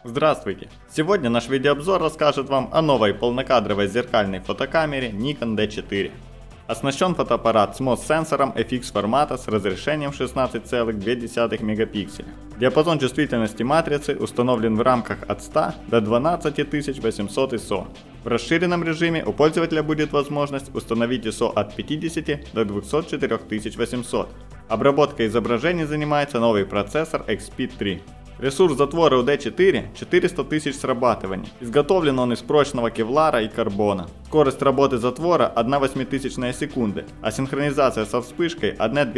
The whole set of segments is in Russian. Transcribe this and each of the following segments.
Здравствуйте! Сегодня наш видеообзор расскажет вам о новой полнокадровой зеркальной фотокамере Nikon D4. Оснащен фотоаппарат с MOS-сенсором FX формата с разрешением 16,2 мегапикселя. Диапазон чувствительности матрицы установлен в рамках от 100 до 12800 ISO. В расширенном режиме у пользователя будет возможность установить ISO от 50 до 24800. Обработкой изображений занимается новый процессор XP3. Ресурс затвора у D4 400 тысяч срабатываний. Изготовлен он из прочного кевлара и карбона. Скорость работы затвора 1/8000 секунды, а синхронизация со вспышкой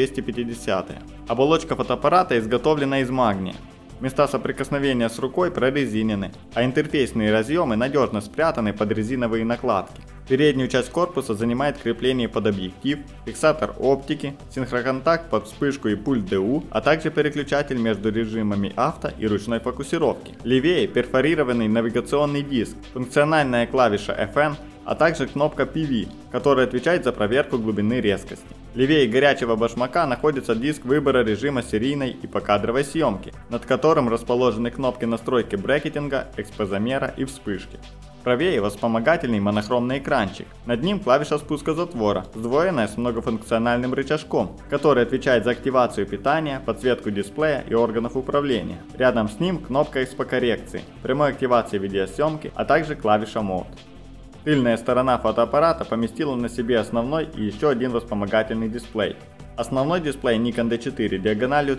1/250. Оболочка фотоаппарата изготовлена из магния. Места соприкосновения с рукой прорезинены, а интерфейсные разъемы надежно спрятаны под резиновые накладки. Переднюю часть корпуса занимает крепление под объектив, фиксатор оптики, синхроконтакт под вспышку и пульт DU, а также переключатель между режимами авто и ручной фокусировки. Левее перфорированный навигационный диск, функциональная клавиша FN, а также кнопка PV, которая отвечает за проверку глубины резкости. Левее горячего башмака находится диск выбора режима серийной и покадровой съемки, над которым расположены кнопки настройки брекетинга, экспозамера и вспышки. Правее вспомогательный монохромный экранчик. Над ним клавиша спуска затвора, сдвоенная с многофункциональным рычажком, который отвечает за активацию питания, подсветку дисплея и органов управления. Рядом с ним кнопка экспокоррекции, прямой активации видеосъемки, а также клавиша Mode. Тыльная сторона фотоаппарата поместила на себе основной и еще один вспомогательный дисплей. Основной дисплей Nikon D4 диагональю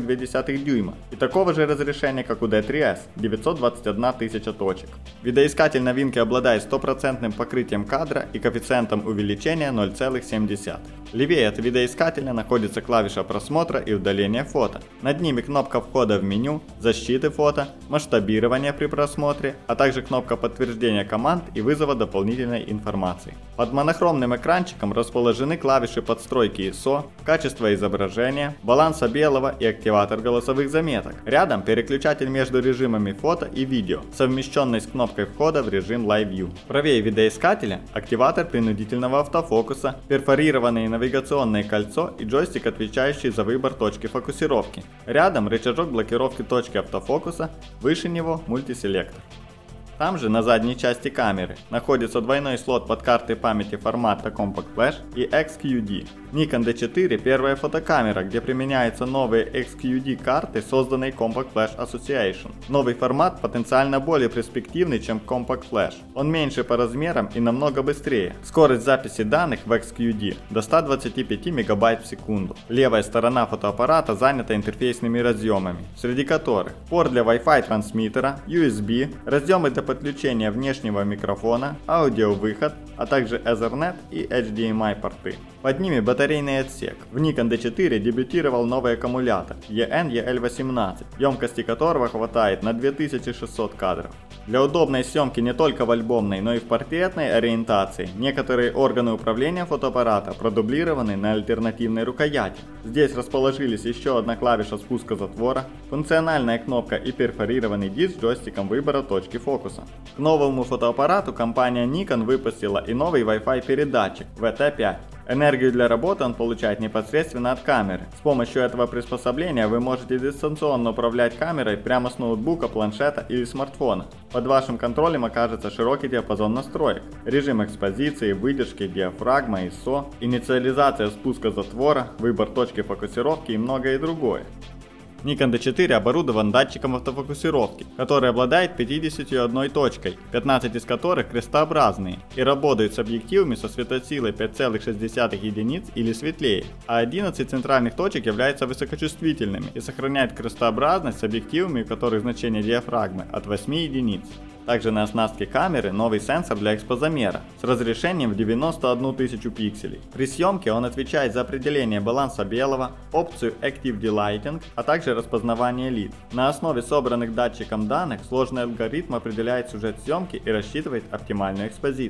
3,2 дюйма и такого же разрешения, как у D3S, 921 тысяча точек. Видоискатель новинки обладает стопроцентным покрытием кадра и коэффициентом увеличения 0,7. Левее от видоискателя находится клавиша просмотра и удаления фото. Над ними кнопка входа в меню, защиты фото, масштабирования при просмотре, а также кнопка подтверждения команд и вызова дополнительной информации. Под монохромным экранчиком расположены клавиши подстройки ISO, качество изображения, баланса белого и активатор голосовых заметок. Рядом переключатель между режимами фото и видео, совмещенный с кнопкой входа в режим Live View. Правее видоискателя активатор принудительного автофокуса, перфорированное навигационное кольцо и джойстик, отвечающий за выбор точки фокусировки. Рядом рычажок блокировки точки автофокуса, выше него мультиселектор. Там же на задней части камеры находится двойной слот под карты памяти формата Compact Flash и XQD. Nikon D4 первая фотокамера, где применяются новые XQD карты, созданные Compact Flash Association. Новый формат потенциально более перспективный, чем Compact Flash. Он меньше по размерам и намного быстрее. Скорость записи данных в XQD до 125 МБ в секунду. Левая сторона фотоаппарата занята интерфейсными разъемами, среди которых порт для Wi-Fi трансмиттера, USB, разъемы для подключения внешнего микрофона, аудиовыход, а также Ethernet и HDMI порты. Под ними батарейный отсек. В Nikon D4 дебютировал новый аккумулятор EN-EL18, емкости которого хватает на 2600 кадров. Для удобной съемки не только в альбомной, но и в портретной ориентации некоторые органы управления фотоаппарата продублированы на альтернативной рукояти. Здесь расположились еще одна клавиша спуска затвора, функциональная кнопка и перфорированный диск с джойстиком выбора точки фокуса. К новому фотоаппарату компания Nikon выпустила и новый Wi-Fi передатчик VT5. Энергию для работы он получает непосредственно от камеры. С помощью этого приспособления вы можете дистанционно управлять камерой прямо с ноутбука, планшета или смартфона. Под вашим контролем окажется широкий диапазон настроек, режим экспозиции, выдержки, диафрагма, ISO, инициализация спуска затвора, выбор точки фокусировки и многое другое. Nikon D4 оборудован датчиком автофокусировки, который обладает 51 точкой, 15 из которых крестообразные, и работает с объективами со светосилой 5,6 единиц или светлее, а 11 центральных точек являются высокочувствительными и сохраняют крестообразность с объективами, у которых значение диафрагмы от 8 единиц. Также на оснастке камеры новый сенсор для экспозамера с разрешением в 91 тысячу пикселей. При съемке он отвечает за определение баланса белого, опцию Active Delighting, а также распознавание лиц. На основе собранных датчиком данных сложный алгоритм определяет сюжет съемки и рассчитывает оптимальную экспозицию.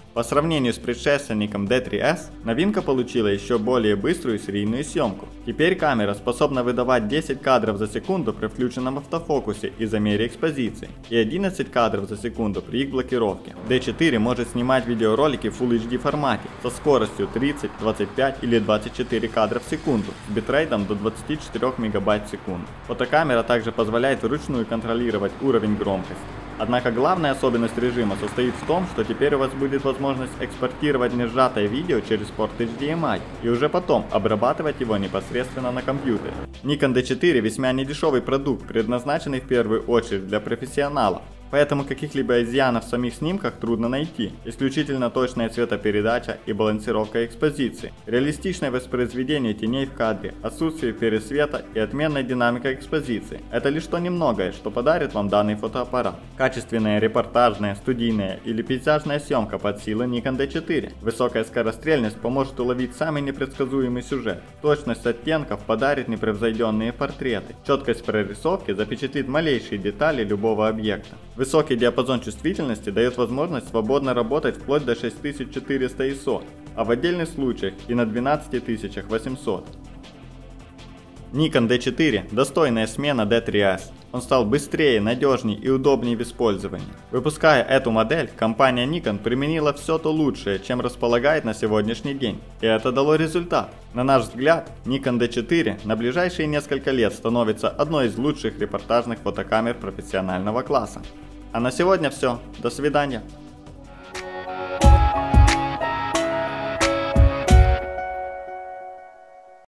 По сравнению с предшественником D3S, новинка получила еще более быструю серийную съемку. Теперь камера способна выдавать 10 кадров за секунду при включенном автофокусе и замере экспозиции, и 11 кадров за секунду при их блокировке. D4 может снимать видеоролики в Full HD формате со скоростью 30, 25 или 24 кадра в секунду с битрейтом до 24 МБ в секунду. Фотокамера также позволяет вручную контролировать уровень громкости. Однако главная особенность режима состоит в том, что теперь у вас будет возможность экспортировать несжатое видео через порт HDMI и уже потом обрабатывать его непосредственно на компьютере. Nikon D4 весьма недешевый продукт, предназначенный в первую очередь для профессионалов. Поэтому каких-либо изъянов в самих снимках трудно найти. Исключительно точная цветопередача и балансировка экспозиции, реалистичное воспроизведение теней в кадре, отсутствие пересвета и отменная динамика экспозиции. Это лишь то немногое, что подарит вам данный фотоаппарат. Качественная репортажная, студийная или пейзажная съемка под силу Nikon D4. Высокая скорострельность поможет уловить самый непредсказуемый сюжет. Точность оттенков подарит непревзойденные портреты. Четкость прорисовки запечатлит малейшие детали любого объекта. Высокий диапазон чувствительности дает возможность свободно работать вплоть до 6400 ISO, а в отдельных случаях и на 12800. Nikon D4 – достойная смена D3S. Он стал быстрее, надежнее и удобнее в использовании. Выпуская эту модель, компания Nikon применила все то лучшее, чем располагает на сегодняшний день. И это дало результат. На наш взгляд, Nikon D4 на ближайшие несколько лет становится одной из лучших репортажных фотокамер профессионального класса. А на сегодня все. До свидания.